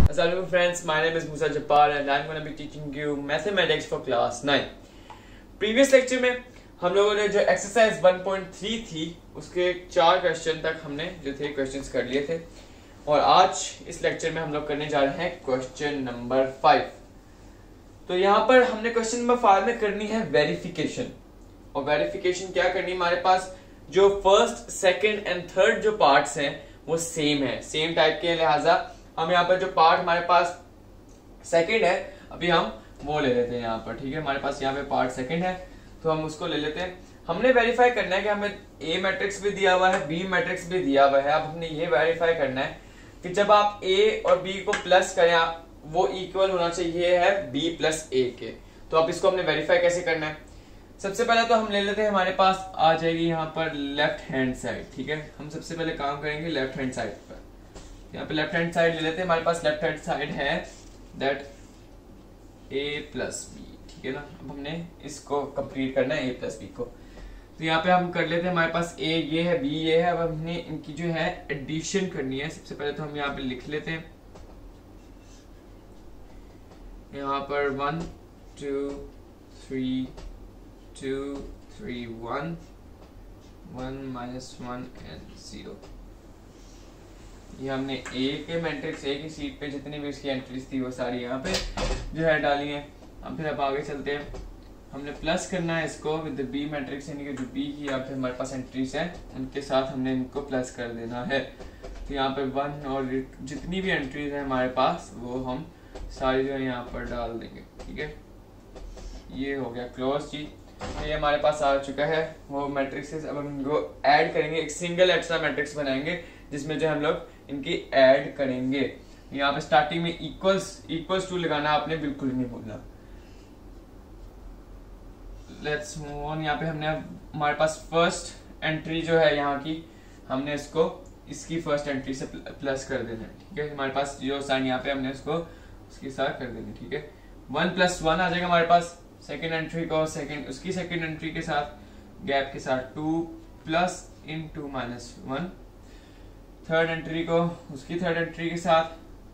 Assalamualaikum friends, my name is Musa Jabbar and I'm going to be teaching you mathematics for class 9. Previous lecture में हम लोगों ने जो exercise 1.3 थी उसके 4 क्वेश्चन तक हमने जो थे क्वेश्चंस कर लिए थे और आज इस लेक्चर में हम लोग करने जा रहे हैं क्वेश्चन नंबर 5। तो यहाँ पर हमने क्वेश्चन नंबर 5 में करनी है वेरिफिकेशन। और वेरिफिकेशन क्या करनी है, हमारे पास जो फर्स्ट सेकेंड एंड थर्ड जो पार्ट्स हैं वो सेम है, सेम टाइप के, लिहाजा हम यहाँ पर जो पार्ट हमारे पास सेकंड है अभी हम वो ले लेते हैं यहाँ पर। ठीक है, हमारे पास यहाँ पे पार्ट सेकंड है तो हम उसको ले लेते हैं। हमने वेरीफाई करना है कि हमें ए मैट्रिक्स भी दिया हुआ है, बी मैट्रिक्स भी दिया हुआ है। अब हमने ये वेरीफाई करना है कि जब आप ए और बी को प्लस करें वो इक्वल होना चाहिए है बी प्लस ए के। तो अब इसको हमने वेरीफाई कैसे करना है, सबसे पहले तो हम ले लेते हैं, हमारे पास आ जाएगी यहाँ पर लेफ्ट हैंड साइड। ठीक है, हम सबसे पहले काम करेंगे लेफ्ट हैंड साइड पर। यहाँ पे लेफ्ट हैंड साइड ले लेते हैं, हमारे पास लेफ्ट हैंड साइड है दैट a प्लस बी। ठीक है ना, अब हमने इसको कंप्लीट करना है a प्लस बी को। तो यहाँ पे हम कर लेते हैं, हमारे पास a ये है, b ये है। अब हमने इनकी जो है एडिशन करनी है। सबसे पहले तो हम यहाँ पे लिख लेते हैं, यहाँ पर 1 2 3 2 3 1 1 -1 एंड 0। ये हमने ए के मैट्रिक्स ए की सीट पे जितनी भी इसकी एंट्रीज थी वो सारी यहाँ पे जो है डाली है। अब फिर अब आगे चलते हैं, हमने प्लस करना है इसको विद बी मैट्रिक्स, यानी कि जो बी की यहाँ पे हमारे पास एंट्रीज हैं उनके साथ हमने इनको प्लस कर देना है। तो यहाँ पे 1 और जितनी भी एंट्रीज हैं हमारे पास वो हम सारी जो है यहाँ पर डाल देंगे। ठीक है, ये हो गया क्लोज जी। ये हमारे पास आ चुका है वो मैट्रिक्स। अब हम इनको ऐड करेंगे, एक सिंगल एक्स्ट्रा मैट्रिक्स बनाएंगे जिसमें जो हम लोग इनकी ऐड करेंगे। यहाँ पे स्टार्टिंग में इक्वल्स टू लगाना आपने बिल्कुल नहीं भूलना। Let's move on. यहाँ पे हमने हमारे पास फर्स्ट एंट्री जो है यहाँ की, हमने इसको इसकी फर्स्ट एंट्री से प्लस कर देना है। ठीक है, हमारे पास जो साइन यहाँ पे हमने उसको उसके साथ कर देना है। ठीक है, 1 + 1 आ जाएगा हमारे पास सेकेंड एंट्री को, उसकी सेकेंड एंट्री के साथ गैप के साथ 2 + * -1, थर्ड एंट्री को उसकी थर्ड एंट्री के साथ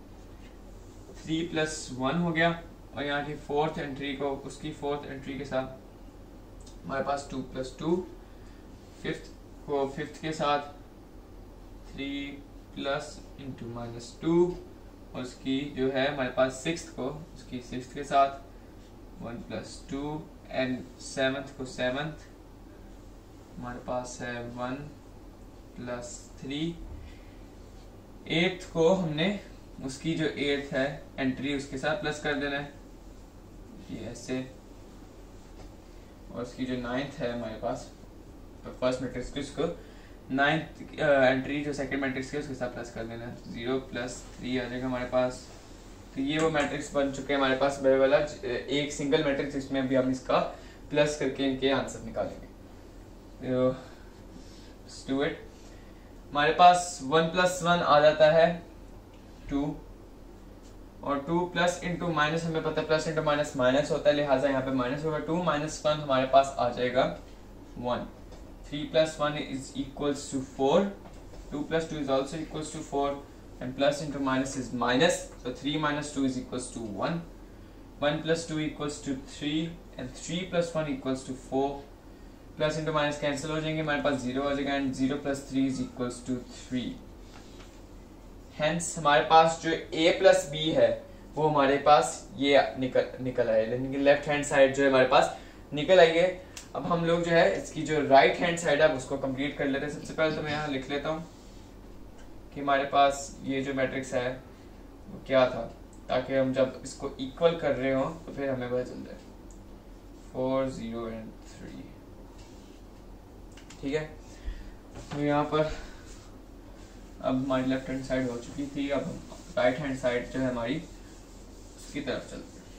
3 + 1 हो गया, और यहाँ की फोर्थ एंट्री को उसकी फोर्थ एंट्री के साथ हमारे पास 2 + 2, फिफ्थ को फिफ्थ के साथ 3 + -2, और उसकी जो है हमारे पास सिक्स्थ को उसकी सिक्स्थ के साथ 1 + 2, एंड सेवंथ को सेवंथ हमारे पास है 1 + 3। एट्थ को हमने उसकी जो एट्थ है एंट्री उसके साथ प्लस कर देना है, ये ऐसे। और उसकी जो नाइन्थ है हमारे पास फर्स्ट मैट्रिक्स की, उसको नाइन्थ एंट्री जो सेकंड मैट्रिक्स की उसके साथ प्लस कर देना है। 0 + 3 आ जाएगा हमारे पास। तो ये वो मैट्रिक्स बन चुके हैं हमारे पास बड़े वाला एक सिंगल मैट्रिक्स, जिसमें भी हम इसका प्लस करके इनके आंसर निकालेंगे। Let's do it। हमारे पास 1 + 1 आ जाता है 2, और 2 प्लस इंटू माइनस हमें पता है प्लस इंटू माइनस माइनस होता है, लिहाजा यहाँ पे माइनस होगा। 2 - 1 हमारे पास आ जाएगा 1। 3 + 1 is equals to 4, 2 + 2 is also equals to 4, and plus into minus is minus, so 3 - 2 is equals to 1, 1 + 2 equals to 3, and 3 + 1 equals to 4। Plus into minus cancel हो जाएंगे, हमारे पास 0 आ जाएगा, and 0 + 3 is equals to 3। Hence हमारे पास जो a + b है वो हमारे पास ये निकल आए, यानी कि लेफ्ट हैंड साइड जो है हमारे पास निकल आई है। अब हम लोग जो है इसकी जो राइट हैंड साइड है उसको कंप्लीट कर लेते हैं। सबसे पहले तो मैं यहाँ लिख लेता हूँ कि हमारे पास ये जो मैट्रिक्स है वो क्या था, ताकि हम जब इसको इक्वल कर रहे हो तो फिर हमें पता चल जाए। 4 0 एंड 3। ठीक है, तो यहाँ पर अब हमारी लेफ्ट हैंड साइड हो चुकी थी, अब हम राइट हैंड साइड जो है हमारी उसकी तरफ चलते हैं।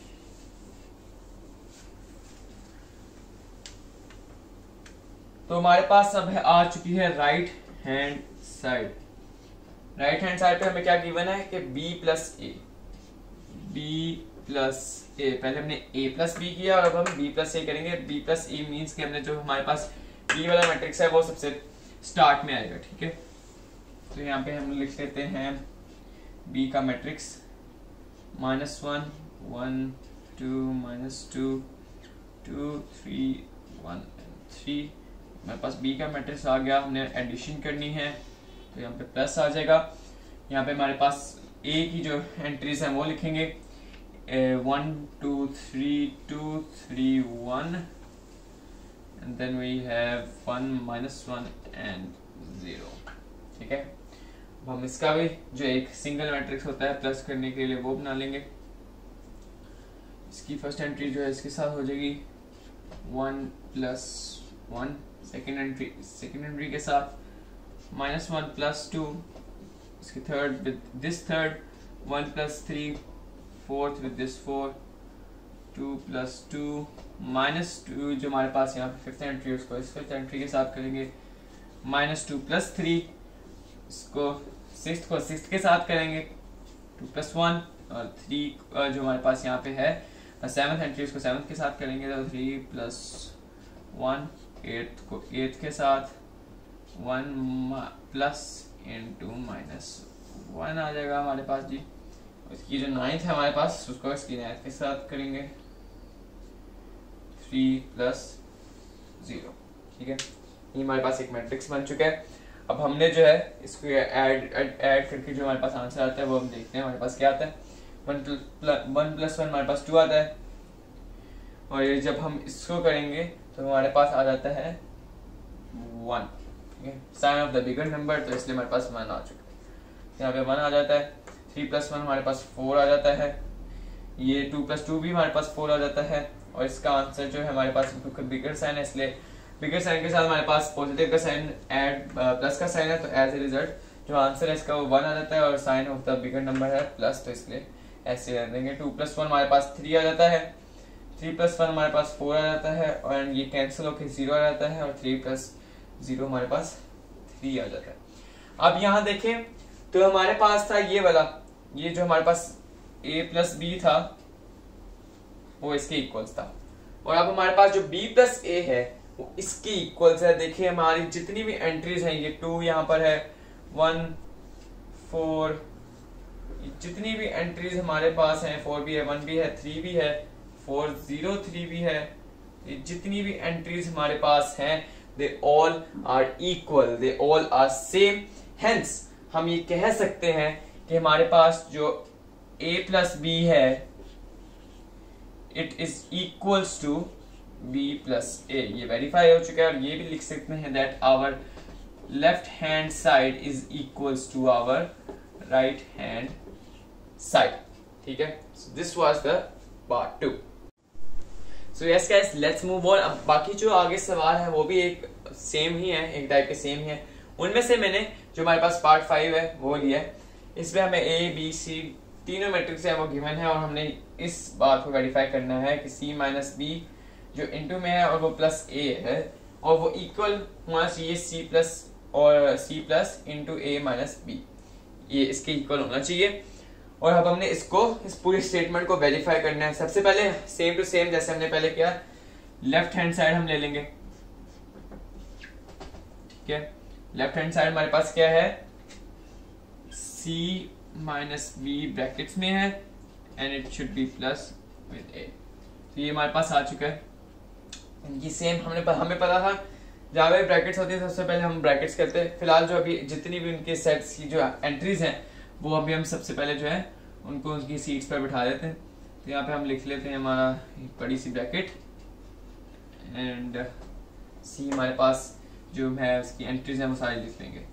तो हमारे पास अब आ चुकी है right hand side. Right hand side पे हमें क्या गिवन है कि b + a, पहले हमने a + b किया और अब हम b + a करेंगे। b + a मीन्स कि हमने जो हमारे पास b वाला मैट्रिक्स है वो सबसे स्टार्ट में आएगा। ठीक है, तो यहाँ पे हम लिख लेते हैं b का मैट्रिक्स -1 1 2 -2 2 3 1 3। हमारे पास बी का मैट्रिक्स आ गया। हमने एडिशन करनी है तो यहाँ पे प्लस आ जाएगा। यहाँ पे हमारे पास ए की जो एंट्रीज हैं वो लिखेंगे 1 2 3 2 3 1 and then we have 1 -1 and 0। ठीक है, अब हम इसका भी जो एक सिंगल मैट्रिक्स होता है प्लस करने के लिए वो बना लेंगे। इसकी फर्स्ट एंट्री जो है इसके साथ हो जाएगी 1 + 1। सेकेंड एंट्री के साथ -1 + 2। इसकी third with this third 1 + 3। Fourth with this 4 2 + 2 -2 जो हमारे पास यहाँ पे फिफ्थ एंट्री है उसको इस फिफ्थ एंट्री के साथ करेंगे। -2 + 3। इसको सिक्स्थ को सिक्स्थ के साथ करेंगे 2 + 1 और 3 जो हमारे पास यहाँ पे है सेवंथ एंट्री उसको सेवंथ के साथ करेंगे तो 3 + 1। एट्थ को एट्थ के साथ 1 + (-1) आ जाएगा हमारे पास जी। इसकी जो नाइन्थ है हमारे पास उसको इसकी नाइन्थ के साथ करेंगे 3 + 0। ठीक है, ये हमारे पास एक मैट्रिक्स बन चुका है। अब हमने जो है इसको ऐड करके जो हमारे पास आंसर आता है वो हम देखते हैं हमारे पास क्या आता है। 1 + 1 हमारे पास 2 आता है और ये जब हम इसको करेंगे तो हमारे पास आ जाता है 1। ठीक है, sign of the bigger number तो इसलिए हमारे पास 1 आ चुका है। यहाँ पे 1 आ जाता है। 3 + 1 हमारे पास 4 आ जाता है। ये 2 + 2 भी हमारे पास 4 आ जाता है और इसका आंसर जो है हमारे पास बिगर साइन है इसलिए बिगर साइन के साथ हमारे पास पॉजिटिव का साइन ऐड प्लस का साइन है तो एज ए रिजल्ट जो आंसर है इसका वो 1 आ जाता है और sign of the bigger number है प्लस तो इसलिए ऐसे रख देंगे। 2 + 1 हमारे पास 3 आ जाता है। 3 + 1 हमारे पास 4 आ जाता है और ये कैंसिल होकर 0 आ जाता है और 3 + 0 हमारे पास 3 आ जाता है। अब यहाँ देखें तो हमारे पास था ये वाला, ये जो हमारे पास a + b था वो इसके इक्वल्स था और अब हमारे पास जो b + a है वो इसके इक्वल्स है। देखिए हमारी जितनी भी एंट्रीज हैं ये 2 यहाँ पर है 1 4 जितनी भी एंट्रीज हमारे पास हैं 4 भी है 1 भी है 3 भी है 4 0 3 भी है। जितनी भी एंट्रीज हमारे पास हैं they all are equal, they all are same. Hence हम ये कह सकते हैं कि हमारे पास जो a + b है it is equals to b + a। ये वेरीफाई हो चुका है और ये भी लिख सकते हैं that our left hand side is equals to our right hand side. ठीक है, this was the part 2। So yes guys, let's move on. अब बाकी जो आगे सवाल है वो भी एक सेम ही है, एक टाइप के सेम ही है। उनमें से मैंने जो हमारे पास पार्ट 5 है वो लिया है। इसमें हमें a b c तीनों मैट्रिक्स है वो गिवन है और हमने इस बात को वेरीफाई करना है कि c - b जो इनटू में है और वो प्लस a है और वो इक्वल होना चाहिए c plus into a - b, ये इसके इक्वल होना चाहिए। और अब हमने इसको इस पूरे स्टेटमेंट को वेरीफाई करना है। सबसे पहले सेम टू सेम जैसे हमने पहले किया लेफ्ट हैंड साइड हम ले लेंगे। ठीक है, लेफ्ट हैंड साइड हमारे पास क्या है c - b ब्रैकेट्स में है and it should be plus with a। तो ये हमारे पास आ चुका है। इनकी सेम हमें पता था जहाँ पे ब्रैकेट्स होती है सबसे पहले हम ब्रैकेट्स करते हैं। फिलहाल जो अभी जितनी भी उनके सेट्स की जो एंट्रीज हैं वो अभी हम सबसे पहले जो है उनको उनकी सीट्स पर बिठा देते हैं। तो यहाँ पे हम लिख लेते हैं हमारा एक बड़ी सी ब्रैकेट एंड सी हमारे पास जो है उसकी एंट्रीज हैं वो सारी लिख लेंगे।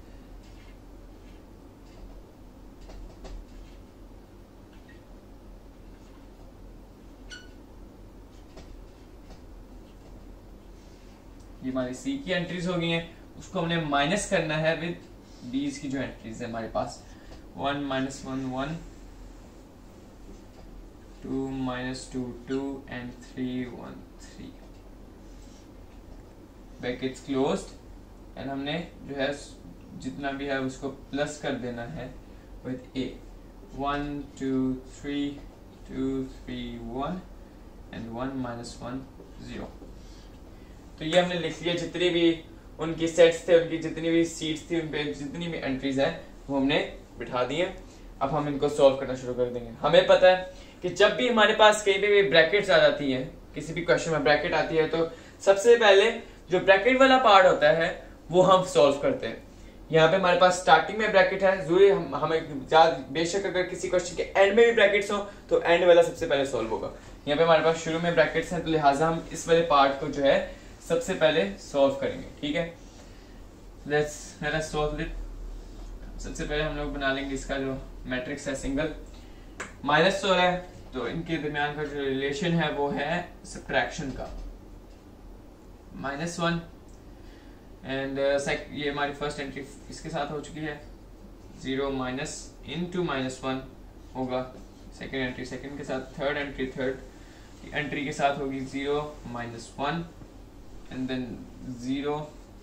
ये हमारी सी की एंट्रीज हो गई हैं, उसको हमने माइनस करना है विद बीज की जो एंट्रीज है हमारे पास 1 - 1 1 2 - 2 2 and 3 1 3 ब्रैकेट्स क्लोज्ड एंड हमने जो है जितना भी है उसको प्लस कर देना है विद a 1 2 3 2 3 1 and 1 - 1 0। तो ये हमने लिख लिया जितनी भी उनकी सेट्स थे उनकी जितनी भी सीट्स थी उन पे जितनी भी एंट्रीज है वो हमने बिठा दी है। अब हम इनको सॉल्व करना शुरू कर देंगे। हमें पता है कि जब भी हमारे पास कहीं भी ब्रैकेट्स आ जाती हैं, किसी भी क्वेश्चन में ब्रैकेट आती है, तो सबसे पहले जो ब्रैकेट वाला पार्ट होता है वो हम सॉल्व करते हैं। यहाँ पे हमारे पास स्टार्टिंग में ब्रैकेट है, जरूरी हमें बेशक अगर किसी क्वेश्चन के एंड में भी ब्रैकेट्स हो तो एंड वाला सबसे पहले सॉल्व होगा। यहाँ पे हमारे पास शुरू में ब्रैकेट्स हैं, तो लिहाजा हम इस वाले पार्ट को जो है सबसे पहले सॉल्व करेंगे। ठीक है, लेट अस सॉल्व इट। सबसे पहले हम लोग बना लेंगे इसका जो मैट्रिक्स है सिंगल। -16 है, तो इनके दरमियान का जो रिलेशन है वो है सब्ट्रैक्शन का, -1 एंड ये हमारी फर्स्ट एंट्री इसके साथ हो चुकी है। 0 माइनस इनटू -1 होगा सेकेंड एंट्री, सेकेंड के साथ थर्ड एंट्री, थर्ड एंट्री के साथ होगी 0 -1 एंड देन 0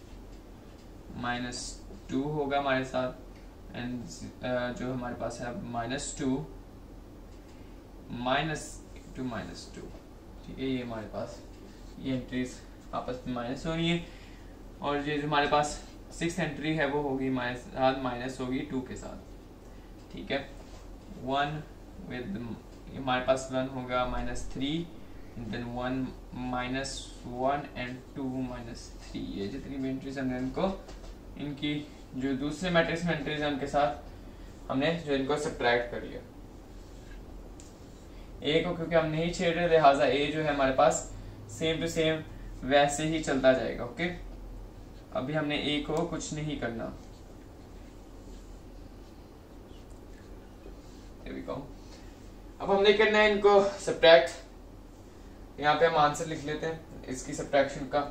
-2 होगा हमारे साथ, एंड जो हमारे पास है -2 -2। ठीक है, ये हमारे पास ये एंट्रीज आपस में माइनस हो रही है, और ये जो हमारे पास 6th एंट्री है वो होगी माइनस होगी 2 के साथ। ठीक है, 1 विद हमारे पास 1 होगा -3 देन 1 -1 एंड 2 -3। ये जितनी भी एंट्रीज हमने इनको इनकी जो दूसरे मैट्रिक्स में एंट्रीज हैं उनके साथ हमने जो इनको सब्ट्रैक्ट कर लिया। ए को क्योंकि हम नहीं छेड़ रहे, लिहाजा ए जो है हमारे पास सेम टू सेम वैसे ही चलता जाएगा। ओके, अभी हमने ए को कुछ नहीं करना। अब हमने करना है इनको सब्ट्रैक्ट। यहाँ पे हम आंसर लिख लेते हैं इसकी सब्ट्रैक्शन का।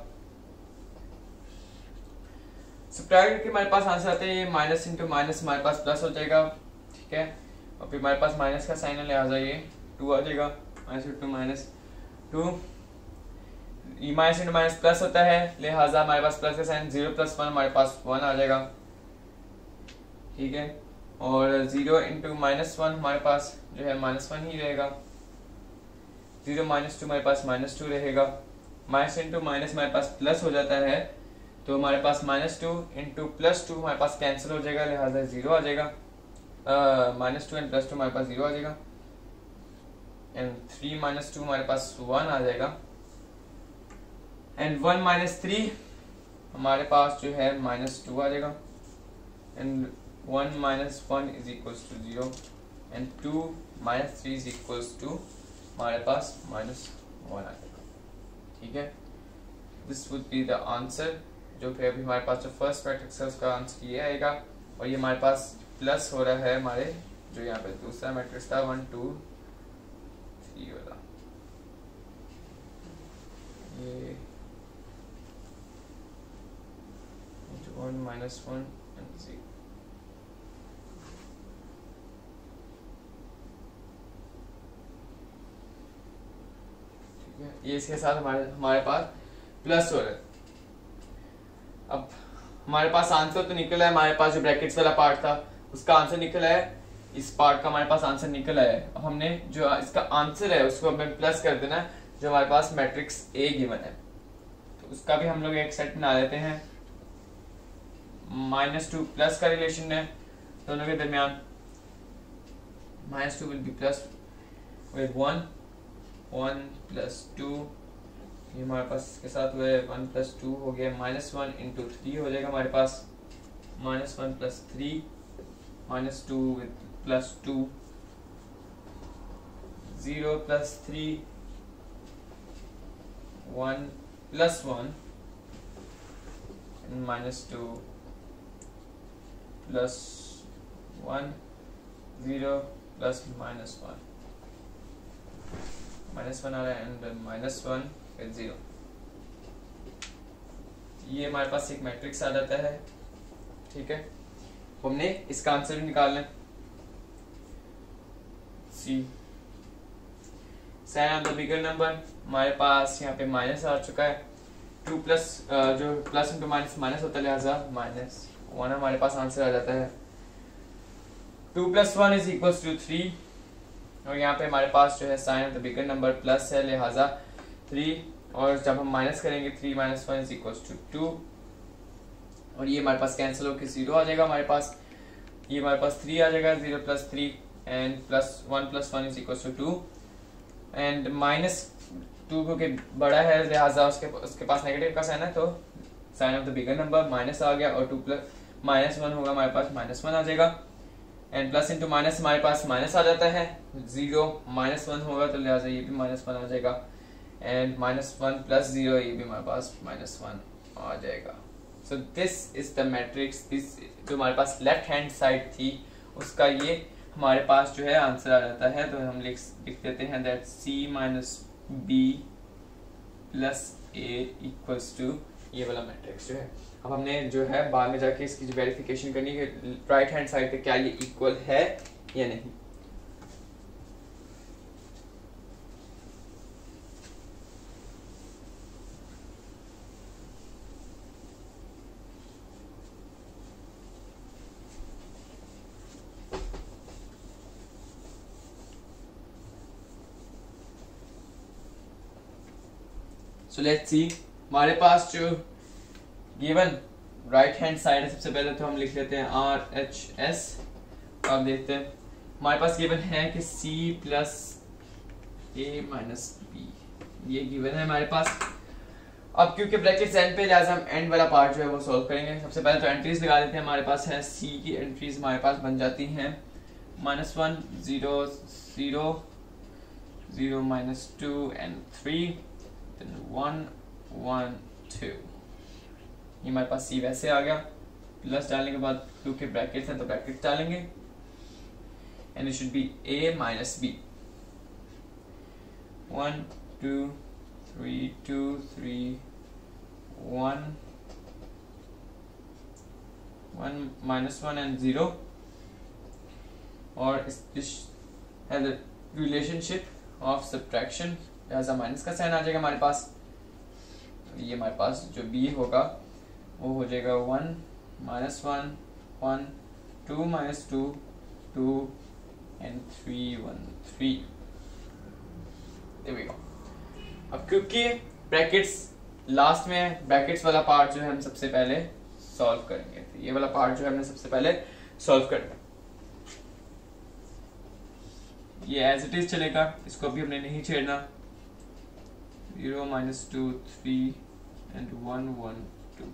सब्ट्रैक्ट करके हमारे पास आंसर आता है ये माइनस इंटू माइनस हमारे पास प्लस हो जाएगा। ठीक है, और फिर हमारे पास माइनस का साइन है, लिहाजा ये 2 आ जाएगा। Minus into minus 2, minus into minus plus होता है, लिहाजा हमारे पास प्लस का साइन 0 + 1 हमारे पास 1 आ जाएगा। ठीक है, और 0 इंटू -1 हमारे पास जो है -1 ही रहेगा। 0 -2 हमारे पास -2 रहेगा। माइनस इंटू माइनस हमारे पास प्लस हो जाता है, तो हमारे पास -2 इंटू +2 हमारे पास कैंसिल हो जाएगा, लिहाजा 0 आ जाएगा। -2 एंड +2 हमारे पास 0 आ जाएगा, एंड 3 -2 हमारे पास 1 आ जाएगा, एंड 1 - 3 हमारे पास जो है -2 आ जाएगा, and 1 - 1 is equals to 0, and 2 - 3 is equals to हमारे पास -1 आ जाएगा। ठीक है, this would be the answer. जो फिर अभी हमारे पास जो फर्स्ट मैट्रिक्स है उसका आंसर ये आएगा, और ये हमारे पास प्लस हो रहा है हमारे जो यहाँ पे दूसरा मैट्रिक्स था 1 2 3 वाला। ये 1 - 1 and 0। ठीक है, ये इसके साथ हमारे पास प्लस हो रहा है। अब हमारे पास आंसर तो निकला है, हमारे पास जो ब्रैकेट्स वाला पार्ट था उसका आंसर निकला है, इस पार्ट का हमारे पास आंसर निकला है। अब हमने जो इसका आंसर है उसको हमें प्लस कर देना है जो हमारे पास मैट्रिक्स ए गिवन है, तो उसका भी हम लोग एक सेट बना लेते हैं। -2 प्लस का रिलेशन है दोनों के दरमियान, -2 विल बी प्लस विद 1 + 2, ये हमारे पास इसके साथ हुआ है 1 + 2 हो गया, -1 इंटू 3 हो जाएगा हमारे पास, -1 + 3 -2 विद +2, 0 + 3 1 + 1 and -2 + 1 0 + -1 -1 आ रहा है, एंड -1 फिर 0। ये हमारे पास एक मैट्रिक्स आ जाता है। ठीक है, हमने इसका आंसर भी निकालना है। See sign of the bigger number हमारे पास यहाँ पे माइनस आ चुका है, 2 प्लस जो प्लस इंटू माइनस माइनस होता है, लिहाजा -1 हमारे पास आंसर आ जाता है। 2 + 1 इज इक्वल्स टू 3, और यहाँ पे हमारे पास जो है sign of the bigger number plus है, लिहाजा 3, और जब हम माइनस करेंगे 3 - 1 इज इक्वल्स टू 2, और ये हमारे पास कैंसिल होकर 0 आ जाएगा हमारे पास। ये हमारे पास 3 आ जाएगा, 0 plus 3 and plus 1 is equal to 2 and minus 2 क्योंकि बड़ा है लिहाजा उसके पास नेगेटिव का साइन है तो sign of the bigger number minus आ गया और 2 प्लस -1 होगा हमारे पास -1 आ जाएगा एंड प्लस इंटू माइनस हमारे पास माइनस आ जाता है, 0 -1 होगा तो लिहाजा ये भी -1 आ जाएगा एंड -1 प्लस 0 ये भी हमारे पास -1 आ जाएगा। So this is the matrix, this जो हमारे पास लेफ्ट हैंड साइड थी उसका ये हमारे पास जो है आंसर आ जाता है। तो हम लिख देते हैं that C minus B plus A equals to ये वाला मैट्रिक्स जो है। अब हमने जो है बाद में जाके इसकी वेरिफिकेशन करनी है राइट हैंड साइड पे क्या ये इक्वल है या नहीं। सो लेट्स सी हमारे पास जो गिवन राइट हैंड साइड है, सबसे पहले तो हम लिख लेते हैं RHS। अब देखते हैं हमारे पास गिवन है कि C plus A minus B, ये गिवन है हमारे पास। अब क्योंकि ब्रैकेट्स एंड पे लिहाजा हम एंड वाला पार्ट जो है वो सॉल्व करेंगे। सबसे पहले तो एंट्रीज लगा देते हैं। हमारे पास है C की एंट्रीज हमारे पास बन जाती हैं -1 0 0 0 -2 एंड 3 then 1 1 2। ये हमारे पास C वैसे आ गया, प्लस डालने के बाद क्योंकि ब्रैकेट्स हैं तो ब्रैकेट्स डालेंगे and it should be A minus B। 1 2 3 2 3 1 1 -1 and 0 और this has a relationship of subtraction, लिहाजा माइनस का साइन आ जाएगा हमारे पास। ये हमारे पास जो B होगा वो हो जाएगा 1 -1 1 2 -2 2 एंड 3 1 3। There we go। अब क्योंकि ब्रैकेट्स लास्ट में ब्रैकेट्स वाला पार्ट जो है हम सबसे पहले सॉल्व करेंगे, तो ये वाला पार्ट जो है हमने सबसे पहले सॉल्व करना। ये एज इट इज चलेगा, इसको भी हमने नहीं छेड़ना। 0 -2 3 एंड 1 1 2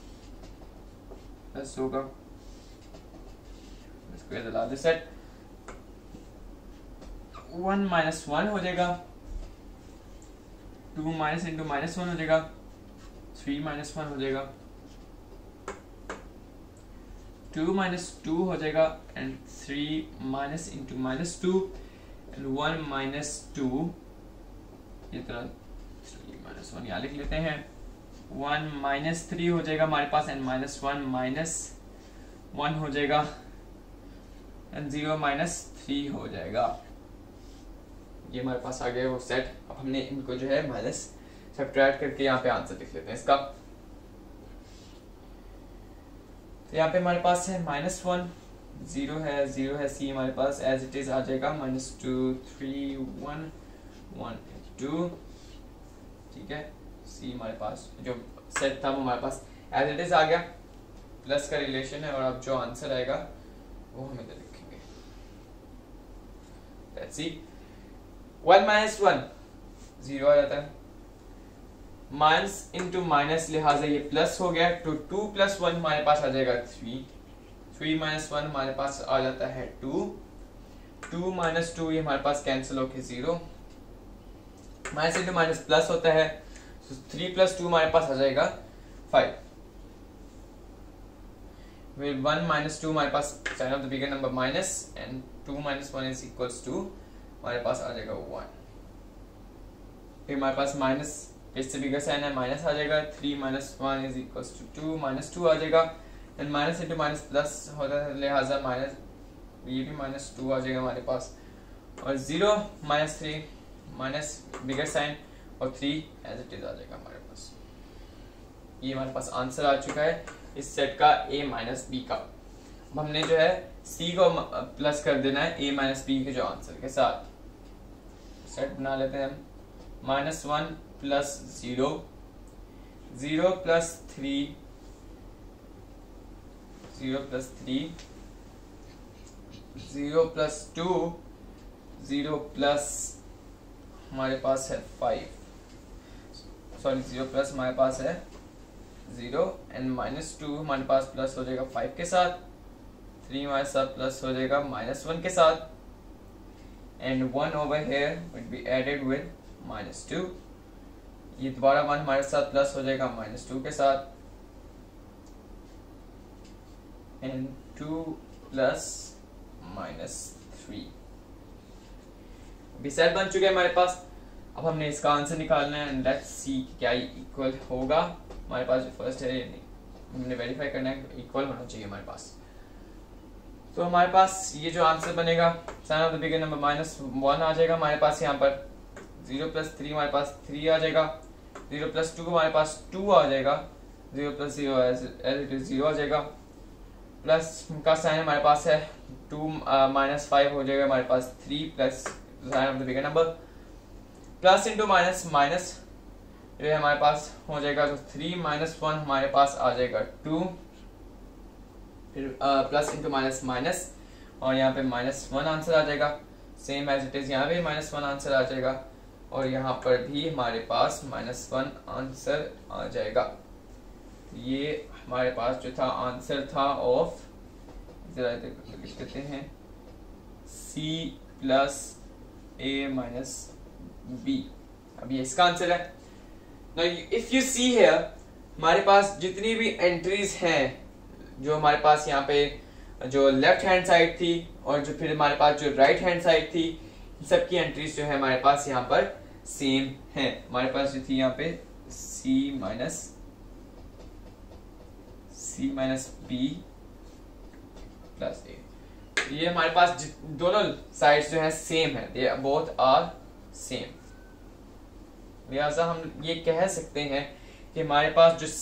प्लस होगा, इसको इधर ला दे सेट। 1 -1 हो जाएगा, 2 माइनस इंटू -1 हो जाएगा, 3 -1 हो जाएगा, 2 -2 हो जाएगा एंड 3 माइनस इंटू -2 एंड 1 -2 ये तरह 3 -1 यहाँ लिख लेते हैं। 1 -3 हो जाएगा हमारे पास एंड -1 -1 हो जाएगा एंड 0 -3 हो जाएगा। ये हमारे पास आ गया वो सेट। अब हमने इनको जो है माइनस सब्ट्रैक्ट करके यहाँ पे आंसर लिख लेते हैं इसका। तो यहाँ पे हमारे पास है -1 0 है C हमारे पास एज इट इज आ जाएगा -2 3 1 1 2। ठीक है, C हमारे पास जो सेट था वो हमारे पास एज इट इज आ गया, प्लस का रिलेशन है और अब जो आंसर आएगा वो हम इधर लिखेंगे। लेट्स सी 1 -1 0 आ जाता है, माइनस इंटू माइनस लिहाजा ये प्लस हो गया तो 2 + 1 हमारे पास आ जाएगा 3 3 - 1 हमारे पास आ जाता है 2 2 - 2 ये हमारे पास कैंसिल होके 0, माइनस इंटू माइनस प्लस होता है तो 3 + 2 हमारे पास आ जाएगा 5। 1 - 2 हमारे पास sign of the bigger number minus and 2 - 1 is equals to हमारे पास आ जाएगा 1। फिर हमारे पास माइनस इससे बिगर साइन है माइनस आ जाएगा, 3 - 1 इज इक्वल्स टू 2 -2 आ जाएगा and minus into minus plus होता है लिहाजा माइनस ये भी -2 आ जाएगा हमारे पास और 0 - 3 माइनस बिगर साइन और 3 एज इट इज आ जाएगा हमारे पास। ये हमारे पास आंसर आ चुका है इस सेट का A - B का। अब हमने जो है C को प्लस कर देना है A - B के जो आंसर के साथ। सेट बना लेते हैं हम -1 + 0 0 + 3 0 + 3 0 प्लस 2, 0 प्लस हमारे पास है 5, सॉरी 0 प्लस हमारे पास है 0 एंड माइनस 2 हमारे पास प्लस हो जाएगा 5 के साथ, 3 हमारे साथ प्लस हो जाएगा -1 के साथ, and 1 over here will be added with -2, ये दोबारा 1 हमारे साथ प्लस हो जाएगा -2 के साथ, एंड 2 प्लस -3। अभी सेट बन चुके हैं हमारे पास। अब हमने इसका आंसर निकालना है एंड लेट्स सी क्या इक्वल होगा। हमारे पास जो फर्स्ट है ये नहीं, हमने वेरीफाई करना है इक्वल होना चाहिए हमारे पास। तो हमारे पास ये जो आंसर बनेगा sign of the bigger number -1 आ जाएगा हमारे पास यहाँ पर, 0 प्लस 3 हमारे पास 3 आ जाएगा, 0 प्लस 2 हमारे पास 2 आ जाएगा, 0 प्लस 0 एज इट इज 0 आ जाएगा, प्लस का साइन हमारे पास है 2 -5 हो जाएगा हमारे पास 3 plus sign of the bigger number, plus into minus minus ये हमारे पास हो जाएगा, तो 3 -1 हमारे पास आ जाएगा 2, फिर प्लस इंटू माइनस माइनस और यहाँ पे -1 आंसर आ जाएगा, सेम एज इट इज यहाँ पे -1 आंसर आ जाएगा और यहाँ पर भी हमारे पास -1 आंसर आ जाएगा। ये हमारे पास जो था आंसर था ऑफ, जरा लिख देते हैं, C plus A minus B। अब ये इसका आंसर है। Now if you see here, हमारे पास जितनी भी एंट्रीज हैं, जो हमारे पास यहाँ पे जो लेफ्ट हैंड साइड थी और जो फिर हमारे पास जो राइट हैंड साइड थी, सबकी एंट्रीज जो है हमारे पास यहाँ पर सेम है। हमारे पास जो थी यहाँ पे C minus B plus A, ये हमारे पास दोनों साइड्स जो है सेम है, दे बोथ आर सेम। लिहाजा हम ये कह सकते हैं कि हमारे पास जो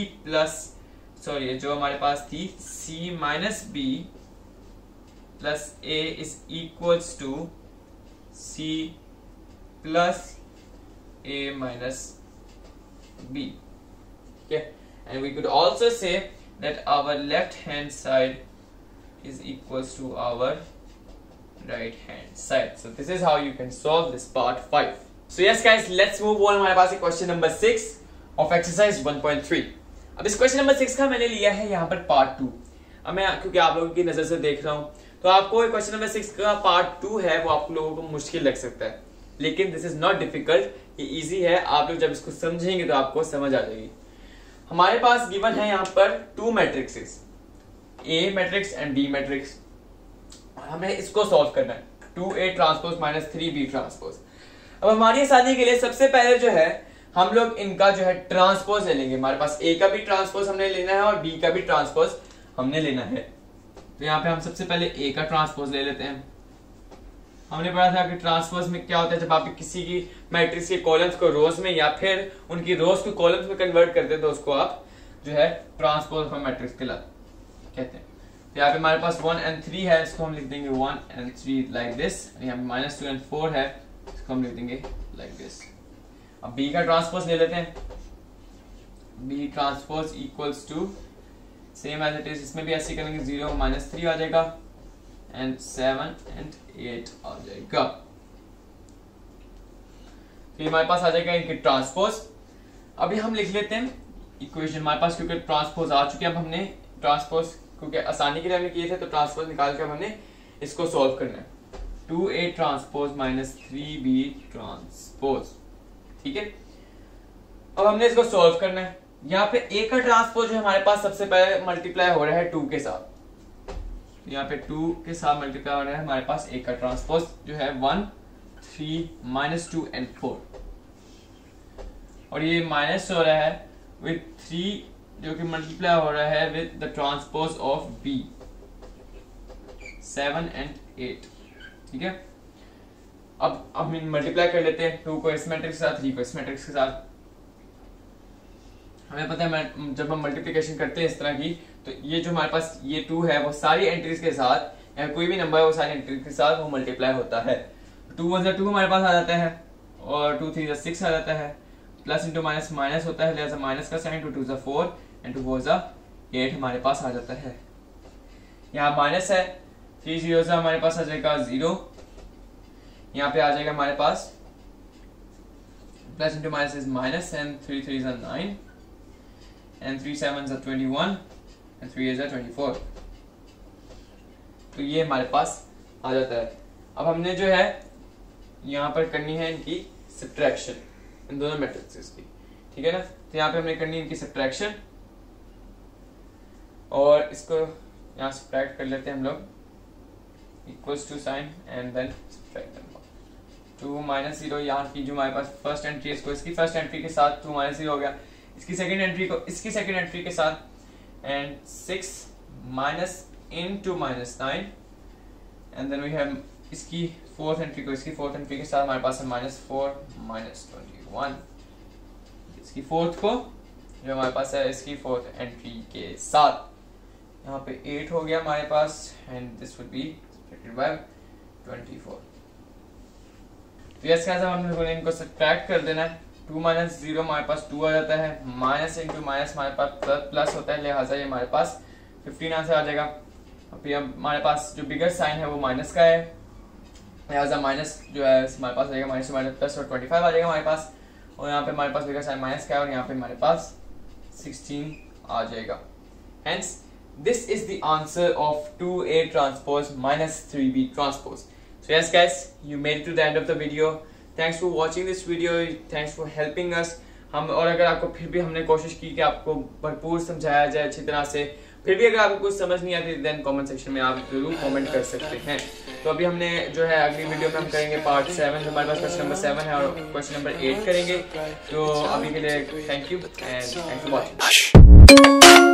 जो हमारे पास थी C minus B plus A is equals to C plus A minus B, okay, and we could also say that our left hand side is equals to our right hand side. So this is how you can solve this part 5. So yes guys, let's move on। हमारे पास है question number 6 of exercise 1.3। अब इस question number 6 का मैंने लिया है यहाँ पर पार्ट 2। अब मैं क्योंकि आप लोगों की नजर से देख रहा हूँ तो आपको क्वेश्चन नंबर 6 का पार्ट 2 है वो आप लोगों को मुश्किल लग सकता है, लेकिन दिस इज नॉट डिफिकल्ट, ये इजी है। आप लोग जब इसको समझेंगे तो आपको समझ आ जाएगी। हमारे पास गिवन है यहाँ पर 2 matrices, A matrix and D matrix. हमें इसको सॉल्व करना है, 2A transpose minus 3B transpose. अब हमारी आसानी के लिए सबसे पहले जो है हम लोग इनका जो है ट्रांसपोज ले लेंगे। हमारे पास A का भी ट्रांसपोज हमने लेना है और B का भी ट्रांसपोज हमने लेना है। तो यहाँ पे हम सबसे पहले A का ट्रांसपोज ले लेते हैं। हमने पढ़ा था कि ट्रांसपोज में क्या होता है, जब आप किसी की मैट्रिक्स के कॉलम्स को रोज में या फिर उनकी रोज को कॉलम्स में कन्वर्ट करते हैं तो उसको आप जो है ट्रांसपोज ऑफ मैट्रिक्स कहते हैं। तो यहाँ पे हमारे पास 1 and 3 है, इसको हम लिख देंगे 1 and 3 लाइक दिस। यहाँ पे -2 and 4 है, इसको हम लिख देंगे लाइक दिस। अब B का ट्रांसपोज ले लेते हैं। B transpose equals to same as it is, इसमें भी ऐसे करेंगे, 0 -3 आ जाएगा एंड 7 and 8 आ जाएगा। तो हमारे पास आ जाएगा इनके ट्रांसपोज। अभी हम लिख लेते हैं इक्वेशन। हमारे पास क्योंकि ट्रांसपोज आ चुके हैं, अब हमने ट्रांसपोज क्योंकि आसानी के लिए हमने किए थे तो ट्रांसपोज निकाल कर हमने इसको सॉल्व करना है। 2A transpose minus 3B transpose, ठीक है। अब हमने इसको सॉल्व करना है। यहाँ पे A का ट्रांसपोज है हमारे पास सबसे पहले मल्टीप्लाई हो रहा है 2 के साथ। यहाँ पे 2 के साथ मल्टीप्लाई हो रहा है हमारे पास A का ट्रांसपोज जो है 1, 3, -2 and 4, और ये माइनस हो रहा है विद 3 जो कि मल्टीप्लाई हो रहा है with the transpose of B 7 and 8, ठीक है। अब हम मल्टीप्लाई कर लेते हैं 2 को इस मैट्रिक्स के साथ, 3 को इस मैट्रिक्स के साथ। हमें पता है जब हम मल्टीप्लिकेशन करते हैं इस तरह की, तो ये जो हमारे पास ये 2 है वो सारी एंट्रीज के साथ या कोई भी नंबर है वो सारी एंट्रीज के साथ वो मल्टीप्लाई होता है। 2 1 2 हमारे पास आ जाता है और 2 3 6 आ जाता है, प्लस इंटू माइनस माइनस होता है, लिहाजा माइनस का साइन, 2 2 4 एंड 2 4 8 हमारे पास आ जाता है। यहाँ माइनस है 3 जीरो से हमारे पास आ जाएगा 0, यहाँ पे आ जाएगा हमारे पास plus into minus is minus, and 3 3 is 9, and 3 7 is 21, and 3 is 24। तो ये हमारे पास आ जाता है। अब हमने जो है यहाँ पर करनी है इनकी सब्ट्रैक्शन, इन दोनों मैट्रिक्स की, ठीक है ना। तो यहाँ पे हमने करनी है इनकी सब्ट्रैक्शन, और इसको यहाँ सब्ट्रैक्ट कर लेते हैं हम लोग, equals to sign and then subtract 2 minus 0। यहाँ की जो हमारे पास फर्स्ट एंट्री है, इसको इसकी फर्स्ट एंट्री के साथ 2 माइनस 0 हो गया, इसकी सेकंड एंट्री को इसकी सेकंड एंट्री के साथ, and 6 minus into minus 9, and then we have इसकी फोर्थ एंट्री को इसकी फोर्थ एंट्री के साथ हमारे पास है -4 माइनस 21, इसकी फोर्थ को जो हमारे पास है इसकी फोर्थ एंट्री के साथ, यहाँ पे 8 हो गया हमारे पास, and this would be subtracted by 24। तो यस गाइस, हम लोगों ने इनको सब्ट्रैक्ट कर देना है। 2 माइनस 0 हमारे पास 2 आ जाता है, माइनस इंटू माइनस हमारे पास प्लस होता है, लिहाजा ये हमारे पास 15 आंसर आ जाएगा। फिर हमारे पास जो बिगर साइन है वो माइनस का है, लिहाजा माइनस जो है हमारे पास आएगा माइनस प्लस, और 25 आ जाएगा हमारे पास, और यहाँ पे हमारे पास बिगर साइन माइनस का है, और यहाँ पे हमारे पास 16 आ जाएगा। Hence, this is the answer of 2A transpose minus 3B transpose. So yes guys, you made it to the end of the video. Thanks for watching this video. Thanks for helping us. हम और अगर आपको फिर भी हमने कोशिश की कि आपको भरपूर समझाया जाए अच्छी तरह से, फिर भी अगर आपको कुछ समझ नहीं आती देन कमेंट सेक्शन में आप जरूर कमेंट कर सकते हैं। तो अभी हमने जो है अगली वीडियो में हम करेंगे पार्ट 7, हमारे पास क्वेश्चन नंबर 7 है, और क्वेश्चन नंबर 8 करेंगे। तो अभी के लिए thank you and thanks for watching.